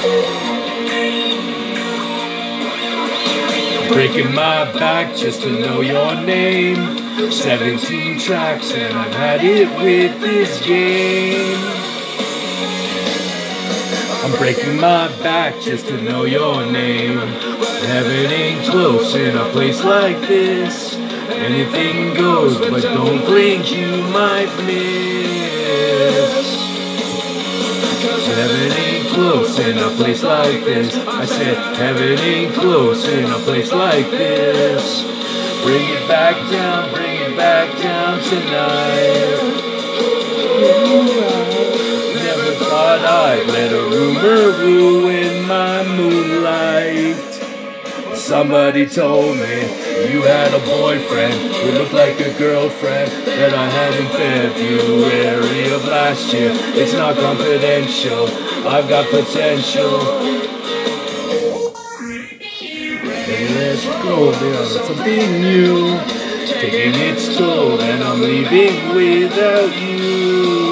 Breaking my back just to know your name. 17 tracks and I've had it with this game. I'm breaking my back just to know your name. Heaven ain't close in a place like this. Anything goes, but don't blink, you might miss. Heaven ain't close in a place like this. I said heaven ain't close in a place like this. Bring it back down tonight. Never thought I'd let a rumor ruin my moonlight. Somebody told me you had a boyfriend who looked like a girlfriend that I had in February of last year. It's not confidential, I've got potential. Maybe let's go there, something new, taking its toll, and I'm leaving without you.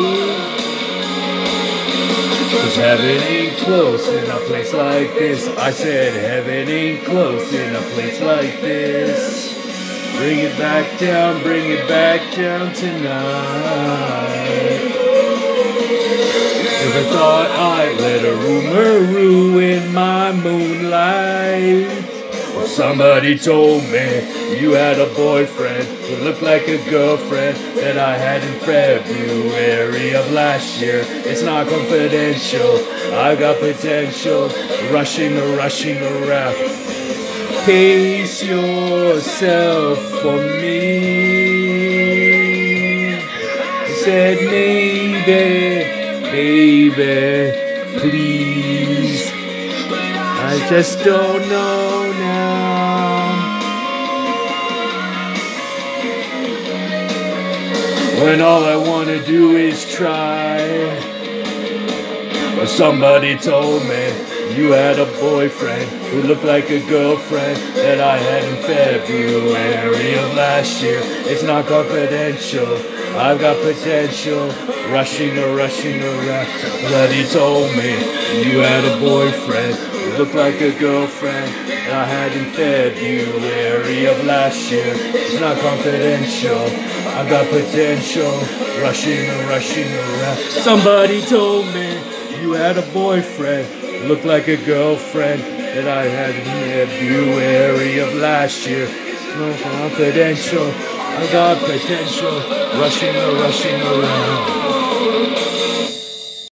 Cause heaven ain't close in a place like this. I said heaven ain't close in a place like this. Bring it back down tonight. Never thought I'd let a rumor ruin my moonlight. Well, somebody told me you had a boyfriend who looked like a girlfriend that I had in February of last year. It's not confidential, I got potential. Rushing around. Pace yourself for me. He said baby, please. I just don't know now. When all I wanna do is try. But somebody told me you had a boyfriend who looked like a girlfriend that I had in February of last year. It's not confidential, I've got potential. Rushing around. But he told me you had a boyfriend who looked like a girlfriend that I had in February of last year. It's not confidential, I've got potential. Rushing around. Somebody told me you had a boyfriend who looked like a girlfriend that I had in February of last year. It's not confidential, I got potential. Rushing around.